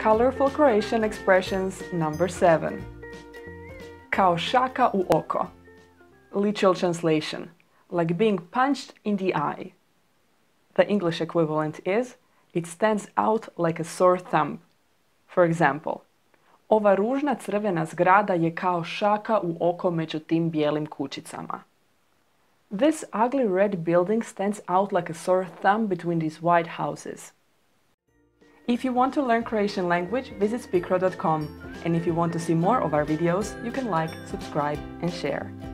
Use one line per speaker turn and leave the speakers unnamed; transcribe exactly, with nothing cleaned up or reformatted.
Colorful Croatian expressions number seven. Kao šaka u oko. Literal translation, like being punched in the eye. The English equivalent is, it stands out like a sore thumb. For example, ova ružna crvena zgrada je kao šaka u oko među tim bijelim kućicama. This ugly red building stands out like a sore thumb between these white houses. If you want to learn Croatian language, visit speakro dot com, and if you want to see more of our videos, you can like, subscribe and share.